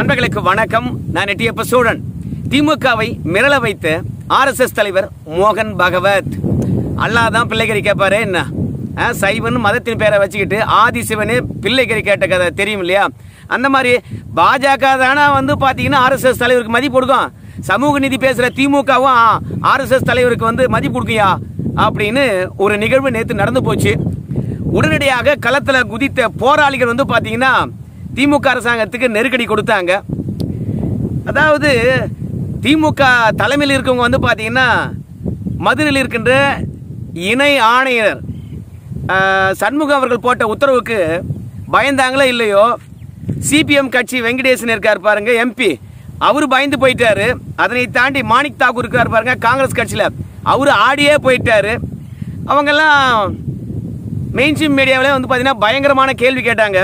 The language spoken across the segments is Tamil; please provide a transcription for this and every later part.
நண்பர்களுக்கு வணக்கம். நான் எட்டியப்ப சோழன். திமுகவை மிரள வைத்த ஆர்எஸ்எஸ் தலைவர் மோகன் பகவத். அல்லாதான் பிள்ளைகறி கேட்பாரு என்ன? சைவன் மதத்தின் பேரை வச்சுக்கிட்டு ஆதிசிவனே பிள்ளைகறி கேட்ட கதை தெரியும் இல்லையா? அந்த மாதிரி பாஜக தானே பாத்தீங்கன்னா ஆர்எஸ்எஸ் தலைவருக்கு மதிப்பு கொடுக்கும். சமூக நீதி பேசுற திமுகவும் ஆர்எஸ்எஸ் தலைவருக்கு மதிப்பு கொடுக்கியா அப்படின்னு ஒரு நிகழ்வு நேற்று நடந்து போச்சு. உடனடியாக களத்தில் குதித்த போராளிகள் பாத்தீங்கன்னா திமுக அரசாங்கத்துக்கு நெருக்கடி கொடுத்தாங்க. அதாவது திமுக தலைமையில் இருக்கவங்க பாத்தீங்கன்னா மதுரையில் இருக்கின்ற இணை ஆணையர் சண்முகம் அவர்கள் போட்ட உத்தரவுக்கு பயந்தாங்களோ இல்லையோ, சிபிஎம் கட்சி வெங்கடேசன் இருக்கார் பாருங்க, எம்பி, அவரு பயந்து போயிட்டாரு. அதனை தாண்டி மாணிக் தாக்கூர் இருக்கார் பாருங்க, காங்கிரஸ் கட்சியில், அவரு ஆடியே போயிட்டாரு. அவங்கெல்லாம் மெயின் ஸ்ட்ரீம் மீடியாவிலே பாத்தீங்கன்னா பயங்கரமான கேள்வி கேட்டாங்க.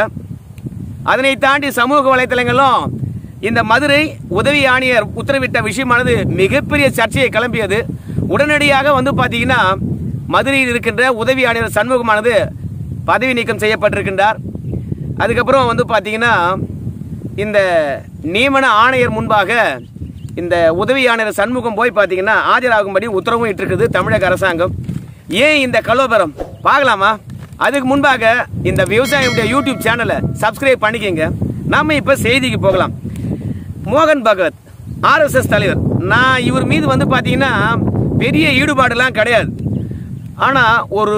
அதனை தாண்டி சமூக வலைதளங்களும் இந்த மதுரை உதவி ஆணையர் உத்தரவிட்ட விஷயமானது மிகப்பெரிய சர்ச்சையை கிளம்பியது. உடனடியாக பாத்தீங்கன்னா மதுரையில் இருக்கின்ற உதவி ஆணையர் சண்முகமானது பதவி நீக்கம் செய்யப்பட்டிருக்கின்றார். அதுக்கப்புறம் பாத்தீங்கன்னா இந்த நியமன ஆணையர் முன்பாக இந்த உதவி ஆணையர் சண்முகம் போய் பாத்தீங்கன்னா ஆஜராகும்படி உத்தரவும் இட்டிருக்குது தமிழக அரசாங்கம். ஏன் இந்த கலவரம் பார்க்கலாமா? அதுக்கு முன்பாக இந்த விவசாயியுடைய யூடியூப் சேனலை சப்ஸ்கிரைப் பண்ணிக்கங்க. நாம இப்ப செய்திக்கு போகலாம். மோகன் பகவத் ஆர்எஸ்எஸ் தலைவர். நான் இவர் மீது பாத்தீங்கன்னா பெரிய ஈடுபாடுலாம் கிடையாது. ஆனா ஒரு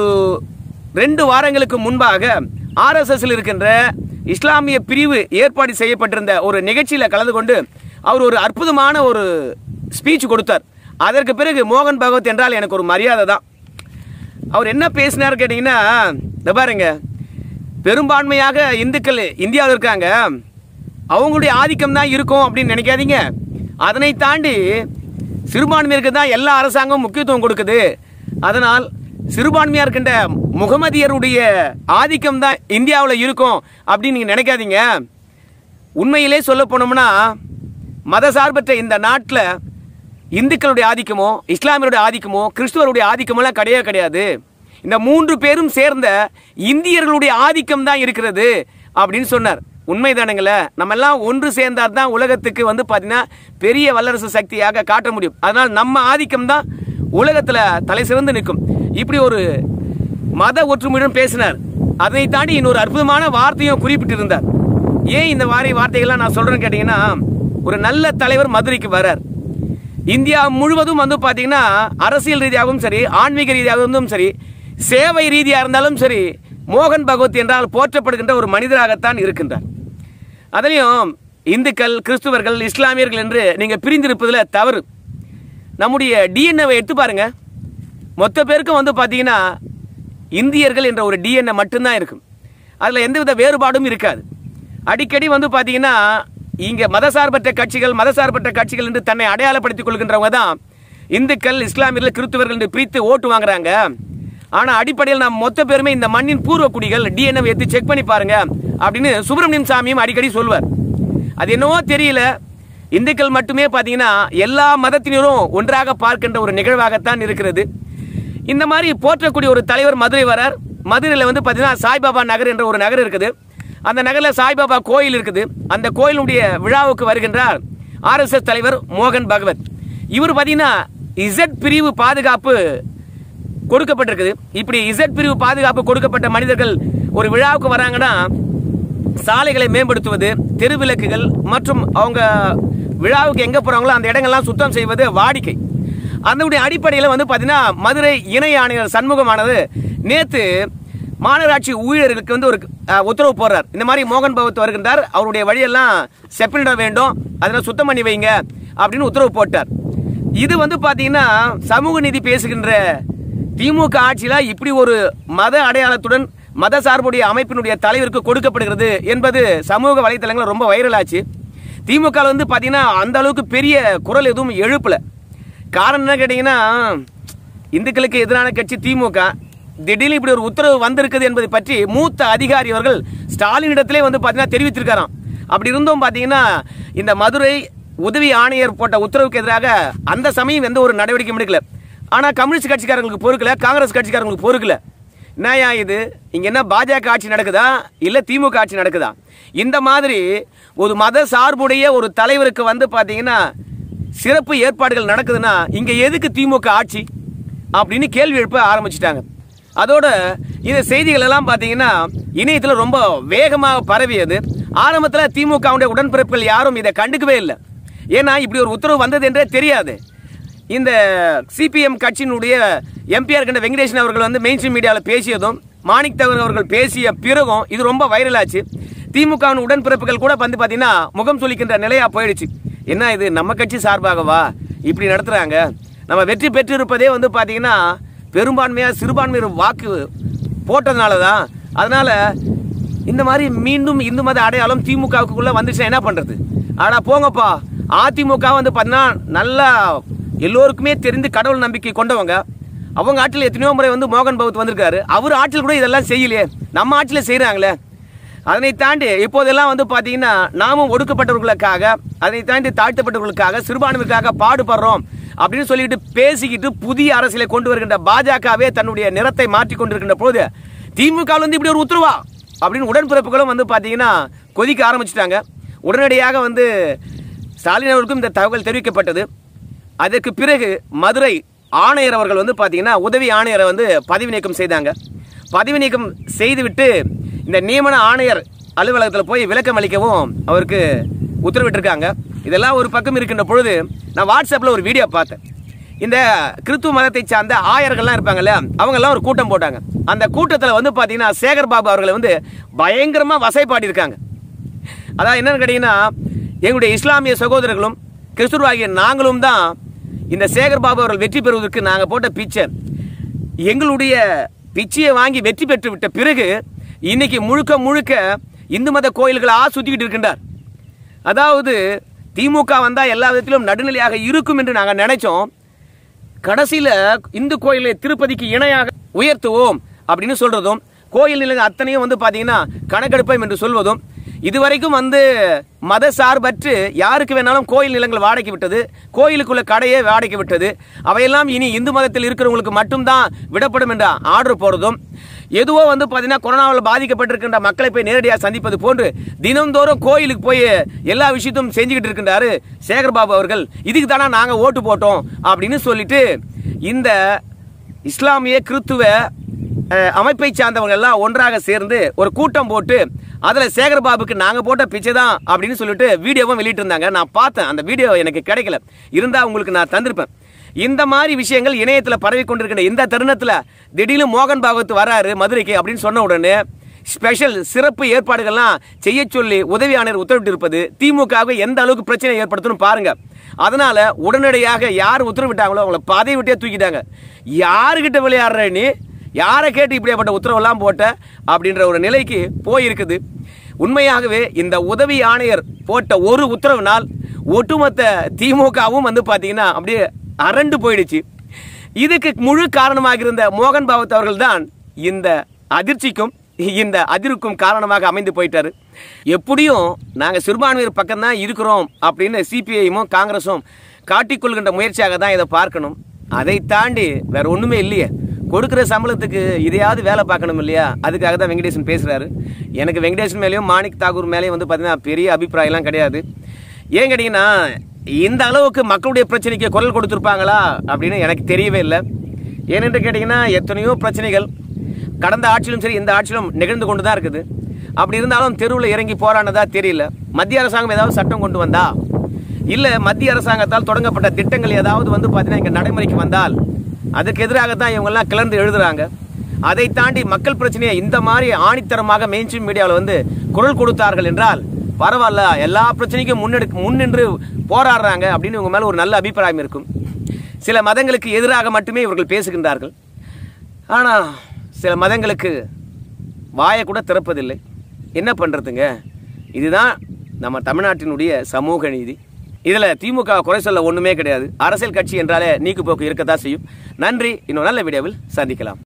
2 வாரங்களுக்கு முன்பாக ஆர்எஸ்எஸ் இருக்கின்ற இஸ்லாமிய பிரிவு ஏற்பாடு செய்யப்பட்டிருந்த ஒரு நிகழ்ச்சியில கலந்து கொண்டு அவர் ஒரு அற்புதமான ஒரு ஸ்பீச் கொடுத்தார். அதற்கு பிறகு மோகன் பகவத் என்றால் எனக்கு ஒரு மரியாதை தான். அவர் என்ன பேசினார் கேட்டீங்கன்னா, பாருங்க, பெரும்பான்மையாக இந்துக்கள் இந்தியாவில் இருக்காங்க, அவங்களுடைய ஆதிக்கம் தான் இருக்கும் அப்படின்னு நினைக்காதீங்க. அதனை தாண்டி சிறுபான்மையருக்கு தான் எல்லா அரசாங்கமும் முக்கியத்துவம் கொடுக்குது. அதனால் சிறுபான்மையா இருக்கின்ற முகமதியருடைய ஆதிக்கம் தான் இந்தியாவில் இருக்கும் அப்படின்னு நீங்க நினைக்காதீங்க. உண்மையிலே சொல்ல போனோம்னா மதசார்பற்ற இந்த நாட்டில் இந்துக்களுடைய ஆதிக்கமோ இஸ்லாமியருடைய ஆதிக்கமோ கிறிஸ்துவருடைய ஆதிக்கமெல்லாம் கிடையவே கிடையாது. இந்த 3 பேரும் சேர்ந்த இந்தியர்களுடைய ஆதிக்கம் தான் இருக்கிறது அப்படின்னு சொன்னார். உண்மைதானுங்களே? நம்ம எல்லாம் ஒன்று சேர்ந்தால் தான் உலகத்துக்கு பாத்தீங்கன்னா பெரிய வல்லரசு சக்தியாக காட்ட முடியும். அதனால் நம்ம ஆதிக்கம் தான் உலகத்தில் தலை சிறந்து நிற்கும். இப்படி ஒரு மத ஒற்றுமையுடன் பேசினார். அதனை தாண்டி இன்னொரு அற்புதமான வார்த்தையும் குறிப்பிட்டிருந்தார். ஏன் இந்த வார்த்தைகள்லாம் நான் சொல்றேன்னு கேட்டீங்கன்னா, ஒரு நல்ல தலைவர் மதுரைக்கு வரார். இந்தியா முழுவதும் பாத்தீங்கன்னா அரசியல் ரீதியாகவும் சரி, ஆன்மீக ரீதியாகவும் சரி, சேவை ரீதியா இருந்தாலும் சரி, மோகன் பகவத் என்றால் போற்றப்படுகின்ற ஒரு மனிதராகத்தான் இருக்கின்றார். அதனையும் இந்துக்கள், கிறிஸ்துவர்கள், இஸ்லாமியர்கள் என்று நீங்க பிரிந்திருப்பதில் தவறு. நம்முடைய டிஎன்ஏவை எடுத்து பாருங்க. மொத்த பேருக்கும் பாத்தீங்கன்னா இந்தியர்கள் என்ற ஒரு டிஎன்ஏ மட்டும்தான் இருக்கும். அதுல எந்தவித வேறுபாடும் இருக்காது. அடிக்கடி பாத்தீங்கன்னா இங்க மதசார்பற்ற கட்சிகள் என்று தன்னை அடையாளப்படுத்திக் கொள்கின்றவங்க தான் இந்துக்கள், இஸ்லாமியர்கள், கிறிஸ்துவர்கள் என்று பிரித்து ஓட்டு வாங்குறாங்க. ஆனா அடிப்படையில் நாம் மொத்த பேருமே இந்த மண்ணின் பூர்வ குடிகள். டிஎன்ஏ எடுத்து செக் பண்ணி பாருங்க அப்படின்னு சுப்பிரமணியம் சாமியும் அடிக்கடி சொல்வார். அது என்னவோ தெரியல, இந்துக்கள் மட்டுமே பாத்தீங்கன்னா எல்லா மதத்தினரும் ஒன்றாக பார்க்கின்ற ஒரு நிகழ்வாகத்தான் இருக்கிறது. இந்த மாதிரி போற்றக்கூடிய ஒரு தலைவர் மதுரை வரார். மதுரையில் பாத்தீங்கன்னா சாய்பாபா நகர் என்ற ஒரு நகர் இருக்குது. அந்த நகரில் சாய்பாபா கோயில் இருக்குது. அந்த கோயிலுடைய விழாவுக்கு வருகின்றார் ஆர்எஸ்எஸ் தலைவர் மோகன் பகவத். இவர் பாத்தீங்கன்னா இசட் பிரிவு பாதுகாப்பு கொடுக்கப்பட்டிருக்குது. இப்படி இசட் பிரிவு பாதுகாப்பு கொடுக்கப்பட்ட மனிதர்கள் ஒரு விழாவுக்கு வராங்கன்னா சாலைகளை மேம்படுத்துவது, தெருவிளக்குகள் மற்றும் அவங்க விழாவுக்கு எங்க போறாங்களோ அந்த இடங்கள்லாம் சுத்தம் செய்வது வாடிக்கை. அதனுடைய அடிப்படையில் பாத்தீங்கன்னா மதுரை இணை ஆணையர் சண்முகமானது நேற்று மாநகராட்சி ஊழியர்களுக்கு ஒரு உத்தரவு போடுறார். இந்த மாதிரி மோகன் பகவத் வருகின்றார், அவருடைய வழியெல்லாம் செப்பனிட வேண்டும், அதெல்லாம் சுத்தம் பண்ணி வைங்க அப்படின்னு உத்தரவு போட்டார். இது பாத்தீங்கன்னா சமூக நீதி பேசுகின்ற திமுக ஆட்சியில இப்படி ஒரு மத அடையாளத்துடன் மத சார்புடைய அமைப்பினுடைய தலைவருக்கு கொடுக்கப்படுகிறது என்பது சமூக வலைதளங்கள் ரொம்ப வைரல் ஆச்சு. திமுக பாத்தீங்கன்னா அந்த அளவுக்கு பெரிய குரல் எதுவும் எழுப்பல. காரணம் என்ன கேட்டீங்கன்னா, இந்துக்களுக்கு எதிரான கட்சி திமுக. திடீர்னு இப்படி ஒரு உத்தரவு வந்திருக்குது என்பதை பற்றி மூத்த அதிகாரி அவர்கள் ஸ்டாலினிடத்திலே பாத்தீங்கன்னா தெரிவித்திருக்காராம். அப்படி இருந்தும் பாத்தீங்கன்னா இந்த மதுரை உதவி ஆணையர் போட்ட உத்தரவுக்கு எதிராக அந்த சமயம் எந்த ஒரு நடவடிக்கையும் எடுக்கல. ஆனா கம்யூனிஸ்ட் கட்சிக்காரங்களுக்கு பொறுக்கல, காங்கிரஸ் கட்சிக்காரங்களுக்கு பொறுக்கல. என்னயா இது, இங்கே என்ன பாஜக ஆட்சி நடக்குதா இல்லை திமுக ஆட்சி நடக்குதா? இந்த மாதிரி ஒரு மத சார்புடைய ஒரு தலைவருக்கு வந்து பார்த்தீங்கன்னா சிறப்பு ஏற்பாடுகள் நடக்குதுன்னா இங்கே எதுக்கு திமுக ஆட்சி அப்படின்னு கேள்வி எழுப்ப ஆரம்பிச்சிட்டாங்க. அதோட இந்த செய்திகள் எல்லாம் பார்த்தீங்கன்னா இணையத்தில் ரொம்ப வேகமாக பரவியது. ஆரம்பத்தில் திமுகவுடைய உடன்பிறப்புகள் யாரும் இதை கண்டுக்கவே இல்லை. ஏன்னா இப்படி ஒரு உத்தரவு வந்தது என்றே தெரியாது. இந்த சிபிஎம் கட்சியினுடைய எம்பியாக இருக்கின்ற வெங்கடேசன் அவர்கள் வந்து மெயின் ஸ்ட்ரீம் மீடியாவில் பேசியதும் மாணிக் தகவல் அவர்கள் பேசிய பிறகும் இது ரொம்ப வைரலாச்சு. திமுகவின் உடன்பிறப்புகள் கூட வந்து பார்த்தீங்கன்னா முகம் சொல்லிக்கின்ற நிலையாக போயிடுச்சு. என்ன இது நம்ம கட்சி சார்பாகவா இப்படி நடத்துகிறாங்க? நம்ம வெற்றி பெற்றிருப்பதே வந்து பார்த்தீங்கன்னா பெரும்பான்மையாக சிறுபான்மையர் வாக்கு போட்டதுனால தான். அதனால் இந்த மாதிரி மீண்டும் இந்து மத அடையாளம் திமுகவுக்குள்ளே வந்துச்சுன்னா என்ன பண்ணுறது? ஆனால் போங்கப்பா, அதிமுக வந்து பார்த்தீங்கன்னா நல்லா எல்லோருக்குமே தெரிந்து கடவுள் நம்பிக்கை கொண்டவங்க. அவங்க ஆட்சியில் எத்தனையோ முறை வந்து மோகன் பகவத் வந்திருக்காரு. அவர் ஆட்சியில் கூட இதெல்லாம் செய்யலையே, நம்ம ஆட்சியில் செய்கிறாங்களே. அதனை தாண்டி இப்போதெல்லாம் வந்து பார்த்தீங்கன்னா நாமும் ஒடுக்கப்பட்டவர்களுக்காக, அதனை தாண்டி தாழ்த்தப்பட்டவர்களுக்காக, சிறுபான்மைக்காக பாடுபடுறோம் அப்படின்னு சொல்லிட்டு பேசிக்கிட்டு புதிய அரசியலை கொண்டு வருகின்ற பாஜகவே தன்னுடைய நிறத்தை மாற்றி கொண்டிருக்கின்ற போது திமுக வந்து இப்படி ஒரு உத்தரவா அப்படின்னு உடன்பிறப்புகளும் வந்து பார்த்தீங்கன்னா கொதிக்க ஆரம்பிச்சிட்டாங்க. உடனடியாக வந்து ஸ்டாலின் அவர்களுக்கும் இந்த தகவல் தெரிவிக்கப்பட்டது. அதற்கு பிறகு மதுரை ஆணையர் அவர்கள் வந்து பார்த்தீங்கன்னா உதவி ஆணையரை வந்து பதவி நீக்கம் செய்தாங்க. பதவி நீக்கம் செய்துவிட்டு இந்த நியமன ஆணையர் அலுவலகத்தில் போய் விளக்கம் அளிக்கவும் அவருக்கு உத்தரவிட்டிருக்காங்க. இதெல்லாம் ஒரு பக்கம் இருக்கின்ற பொழுது நான் வாட்ஸ்அப்பில் ஒரு வீடியோ பார்த்தேன். இந்த கிறிஸ்துவ மதத்தை சார்ந்த ஆயர்கள்லாம் இருப்பாங்கல்ல, அவங்கெல்லாம் ஒரு கூட்டம் போட்டாங்க. அந்த கூட்டத்தில் வந்து பார்த்தீங்கன்னா சேகர் பாபு அவர்களை வந்து பயங்கரமாக வசைப்பாடியிருக்காங்க. அதான் என்னன்னு கேட்டிங்கன்னா, எங்களுடைய இஸ்லாமிய சகோதரர்களும் கிறிஸ்துவாகிய நாங்களும் தான் இந்த சேகர் பாபு அவர்கள் வெற்றி பெறுவதற்கு நாங்கள் போட்ட பிச்சை. எங்களுடைய பிச்சையை வாங்கி வெற்றி பெற்று விட்ட பிறகு இன்னைக்கு முழுக்க முழுக்க இந்து மத கோயில்களை சுத்திக்கிட்டு இருக்கின்றார். அதாவது திமுக வந்தால் எல்லா விதத்திலும் நடுநிலையாக இருக்கும் என்று நாங்கள் நினைச்சோம். கடைசியில் இந்து கோயிலை திருப்பதிக்கு இணையாக உயர்த்துவோம் அப்படின்னு சொல்றதும், கோயில் நிலங்கள் அத்தனையும் வந்து பார்த்தீங்கன்னா கணக்கெடுப்போம் என்று சொல்வதும், இதுவரைக்கும் வந்து மத சார்பற்று யாருக்கு வேணாலும் கோயில் நிலங்கள் வாடகைக்கு விட்டது, கோயிலுக்குள்ள கடையே வாடகைக்கு விட்டது, அவையெல்லாம் இனி இந்து மதத்தில் இருக்கிறவங்களுக்கு மட்டும்தான் விடப்படும் என்ற ஆர்டர் போடுறதும், எதுவோ வந்து பார்த்தீங்கன்னா கொரோனாவில் பாதிக்கப்பட்டிருக்கின்ற மக்களை போய் நேரடியாக சந்திப்பது போன்று தினந்தோறும் கோயிலுக்கு போய் எல்லா விஷயத்தையும் செஞ்சுக்கிட்டு இருக்கின்றாரு சேகர்பாபு அவர்கள். இதுக்கு தானே நாங்கள் ஓட்டு போட்டோம் அப்படின்னு சொல்லிட்டு இந்த இஸ்லாமிய கிறித்துவ அமைப்பை சார்ந்தவங்க எல்லாம் ஒன்றாக சேர்ந்து ஒரு கூட்டம் போட்டு அதில் சேகர்பாபுக்கு நாங்கள் போட்ட பிச்சை தான் அப்படின்னு சொல்லிட்டு வீடியோவும் வெளியிட்டு இருந்தாங்க. நான் பார்த்தேன், அந்த வீடியோ எனக்கு கிடைக்கல, இருந்தால் உங்களுக்கு நான் தந்திருப்பேன். இந்த மாதிரி விஷயங்கள் இணையத்தில் பரவி கொண்டிருக்கிற இந்த தருணத்தில் திடீர்னு மோகன் பாகவத் வராரு மதுரைக்கு அப்படின்னு சொன்ன உடனே ஸ்பெஷல் சிறப்பு ஏற்பாடுகள்லாம் செய்ய சொல்லி உதவி ஆணையர் உத்தரவிட்டு இருப்பது திமுகவை எந்த அளவுக்கு பிரச்சனை ஏற்படுத்தணும் பாருங்க. அதனால உடனடியாக யார் உத்தரவிட்டாங்களோ அவங்கள பதவி விட்டே தூக்கிட்டாங்க. யாருக்கிட்ட விளையாடுற நீ, யாரை கேட்டு இப்படியாப்பட்ட உத்தரவெல்லாம் போட்ட அப்படின்ற ஒரு நிலைக்கு போயிருக்குது. உண்மையாகவே இந்த உதவி ஆணையர் போட்ட ஒரு உத்தரவினால் ஒட்டுமொத்த திமுகவும் வந்து பார்த்தீங்கன்னா அப்படியே அரண்டு போயிடுச்சு. இதுக்கு முழு காரணமாக இருந்த மோகன் பாகவத் அவர்கள் தான் இந்த அதிர்ச்சிக்கும் இந்த அதிர்வுக்கும் காரணமாக அமைந்து போயிட்டாரு. எப்படியும் நாங்கள் சிறுபான்மையர் பக்கம் தான் இருக்கிறோம் அப்படின்னு சிபிஐயும் காங்கிரஸும் காட்டிக்கொள்கின்ற முயற்சியாக தான் இதை பார்க்கணும். அதை தாண்டி வேற ஒன்றுமே இல்லையே. கொடுக்குற சம்பளத்துக்கு இதையாவது வேலை பார்க்கணும் இல்லையா? அதுக்காக தான் வெங்கடேசன் பேசுகிறாரு. எனக்கு வெங்கடேசன் மேலேயும் மாணிக் தாகூர் மேலேயும் வந்து பார்த்தீங்கன்னா பெரிய அபிப்பிராயம்லாம் கிடையாது. ஏன் கேட்டிங்கன்னா, இந்த அளவுக்கு மக்களுடைய பிரச்சனைக்கு குரல் கொடுத்துருப்பாங்களா அப்படின்னு எனக்கு தெரியவே இல்லை. ஏனென்று கேட்டிங்கன்னா, எத்தனையோ பிரச்சனைகள் கடந்த ஆட்சியிலும் சரி இந்த ஆட்சியிலும் நிகழ்ந்து கொண்டு தான் இருக்குது. அப்படி இருந்தாலும் தெருவில் இறங்கி போராடினதா தெரியல. மத்திய அரசாங்கம் ஏதாவது சட்டம் கொண்டு வந்தா, இல்லை மத்திய அரசாங்கத்தால் தொடங்கப்பட்ட திட்டங்கள் ஏதாவது வந்து பார்த்தீங்கன்னா இங்கே நடைமுறைக்கு வந்தால் அதுக்கு எதிராகத்தான் இவங்கெல்லாம் கிளர்ந்து எழுதுறாங்க. அதை தாண்டி மக்கள் பிரச்சனையை இந்த மாதிரி ஆணித்தரமாக மெயின் ஸ்ட்ரீம் மீடியாவில் வந்து குரல் கொடுத்தார்கள் என்றால் பரவாயில்ல, எல்லா பிரச்சனைக்கும் முன்னின்று போராடுறாங்க அப்படின்னு இவங்க மேலே ஒரு நல்ல அபிப்பிராயம் இருக்கும். சில மதங்களுக்கு எதிராக மட்டுமே இவர்கள் பேசுகின்றார்கள். ஆனால் சில மதங்களுக்கு வாயை கூட திறப்பதில்லை. என்ன பண்ணுறதுங்க? இதுதான் நம்ம தமிழ்நாட்டினுடைய சமூக நீதி. இதில் திமுக குறை சொல்ல ஒன்றுமே கிடையாது. அரசியல் கட்சி என்றாலே நீக்கு போக்கு இருக்கத்தான் செய்யும். நன்றி. இன்னும் நல்ல வீடியோவில் சந்திக்கலாம்.